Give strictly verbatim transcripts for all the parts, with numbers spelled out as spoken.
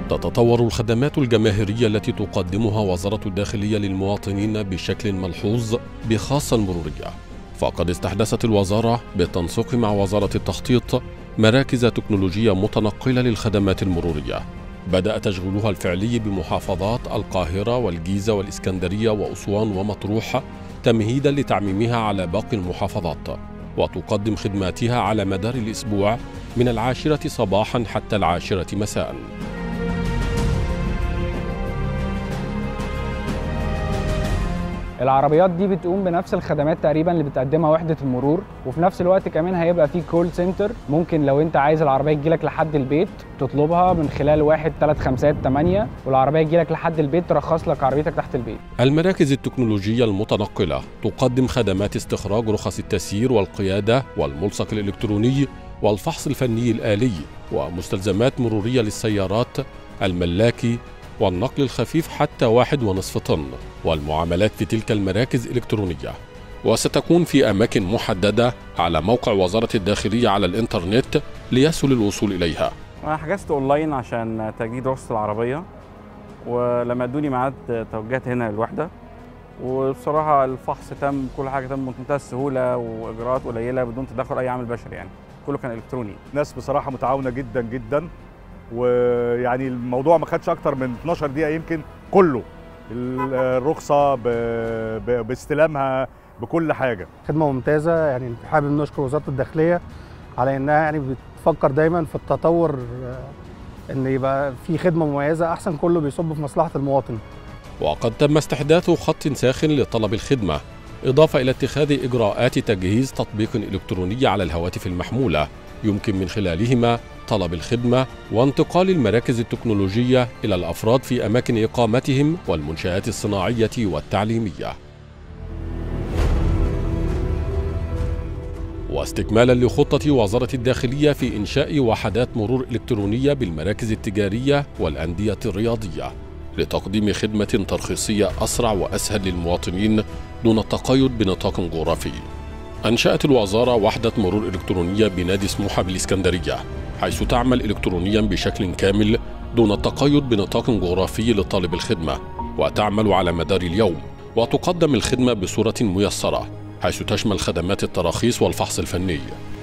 تتطور الخدمات الجماهيرية التي تقدمها وزارة الداخلية للمواطنين بشكل ملحوظ بخاصة المرورية، فقد استحدثت الوزارة بالتنسيق مع وزارة التخطيط مراكز تكنولوجية متنقلة للخدمات المرورية، بدأ تشغيلها الفعلي بمحافظات القاهرة والجيزة والإسكندرية وأسوان ومطروح تمهيدا لتعميمها على باقي المحافظات، وتقدم خدماتها على مدار الأسبوع من العاشرة صباحا حتى العاشرة مساء. العربيات دي بتقوم بنفس الخدمات تقريبا اللي بتقدمها وحدة المرور، وفي نفس الوقت كمان هيبقى في كول سنتر، ممكن لو انت عايز العربية تجيلك لحد البيت تطلبها من خلال واحد تلات خمسات تمانية، والعربية تجيلك لحد البيت ترخص لك عربيتك تحت البيت. المراكز التكنولوجية المتنقلة تقدم خدمات استخراج رخص التسيير والقيادة والملصق الإلكتروني والفحص الفني الآلي ومستلزمات مرورية للسيارات، الملاكي والنقل الخفيف حتى واحد ونصف طن، والمعاملات في تلك المراكز إلكترونية، وستكون في أماكن محددة على موقع وزارة الداخلية على الإنترنت ليسهل الوصول إليها. أنا حجزت أونلاين عشان تجديد رخصة العربية، ولما ادوني ميعاد توجهت هنا للوحدة، وبصراحة الفحص تم، كل حاجة تم بمنتهى السهولة وإجراءات قليلة بدون تدخل أي عامل بشري، يعني كله كان إلكتروني. ناس بصراحة متعاونة جدا جدا، ويعني الموضوع ما خدش اكتر من اتناشر دقيقه يمكن، كله الرخصه باستلامها بكل حاجه. خدمه ممتازه، يعني حابب نشكر وزاره الداخليه على انها يعني بتفكر دايما في التطور، ان يبقى في خدمه مميزه احسن، كله بيصب في مصلحه المواطن. وقد تم استحداث خط ساخن لطلب الخدمه، اضافه الى اتخاذ اجراءات تجهيز تطبيق الكتروني على الهواتف المحموله يمكن من خلالهما طلب الخدمة وانتقال المراكز التكنولوجية إلى الأفراد في أماكن إقامتهم والمنشآت الصناعية والتعليمية. واستكمالا لخطة وزارة الداخلية في إنشاء وحدات مرور إلكترونية بالمراكز التجارية والأندية الرياضية لتقديم خدمة ترخيصية أسرع وأسهل للمواطنين دون التقيد بنطاق جغرافي، أنشأت الوزارة وحدة مرور إلكترونية بنادي سموحة بالإسكندرية، حيث تعمل إلكترونيا بشكل كامل دون التقيد بنطاق جغرافي لطالب الخدمة، وتعمل على مدار اليوم، وتقدم الخدمة بصورة ميسرة حيث تشمل خدمات التراخيص والفحص الفني.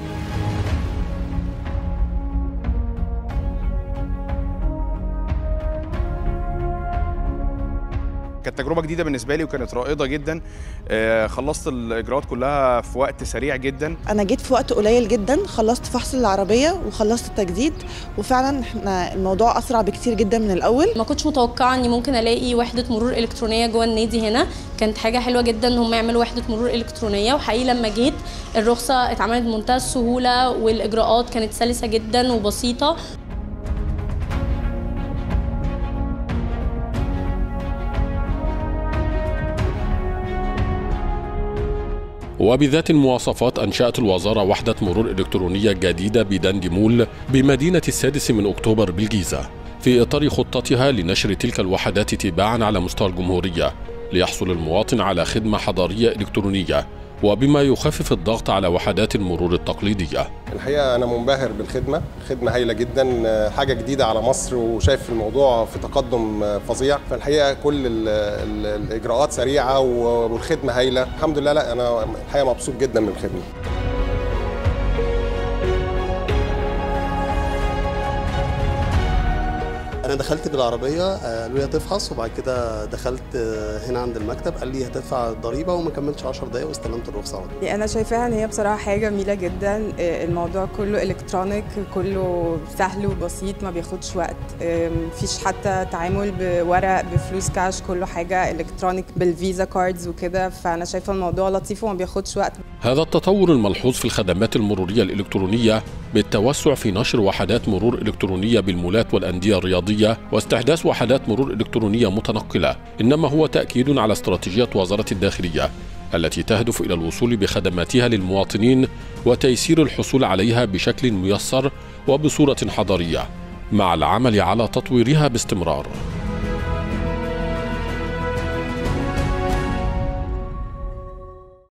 كانت تجربة جديدة بالنسبة لي وكانت رائدة جدا. خلصت الإجراءات كلها في وقت سريع جدا. أنا جيت في وقت قليل جدا، خلصت فحص العربية وخلصت التجديد، وفعلا احنا الموضوع أسرع بكتير جدا من الأول. ما كنتش متوقعة إني ممكن ألاقي وحدة مرور إلكترونية جوه النادي هنا، كانت حاجة حلوة جدا إن هم يعملوا وحدة مرور إلكترونية، وحقيقي لما جيت الرخصة اتعملت بمنتهى السهولة والإجراءات كانت سلسة جدا وبسيطة. وبذات المواصفات أنشأت الوزارة وحدة مرور إلكترونية جديدة بدندي مول بمدينة السادس من أكتوبر بالجيزة، في إطار خطتها لنشر تلك الوحدات تباعا على مستوى الجمهورية ليحصل المواطن على خدمة حضرية إلكترونية، وبما يخفف الضغط على وحدات المرور التقليدية. الحقيقة أنا منبهر بالخدمة، خدمة هايلة جدا، حاجة جديدة على مصر، وشايف الموضوع في تقدم فظيع. فالحقيقة كل ال ال الإجراءات سريعة والخدمة هايلة الحمد لله. لا أنا الحقيقة مبسوط جدا من الخدمة. أنا دخلت بالعربية، قالوا لي هتفحص، وبعد كده دخلت هنا عند المكتب قال لي هتدفع الضريبة، وما كملتش عشر دقايق واستلمت الرخصة على طول. أنا شايفاها إن هي بصراحة حاجة جميلة جدا، الموضوع كله إلكترونيك، كله سهل وبسيط، ما بياخدش وقت، مفيش حتى تعامل بورق بفلوس كاش، كله حاجة إلكترونيك بالفيزا كاردز وكده، فأنا شايفة الموضوع لطيف وما بياخدش وقت. هذا التطور الملحوظ في الخدمات المرورية الإلكترونية بالتوسع في نشر وحدات مرور إلكترونية بالمولات والأندية الرياضية واستحداث وحدات مرور إلكترونية متنقلة، إنما هو تأكيد على استراتيجية وزارة الداخلية التي تهدف إلى الوصول بخدماتها للمواطنين وتيسير الحصول عليها بشكل ميسر وبصورة حضرية، مع العمل على تطويرها باستمرار.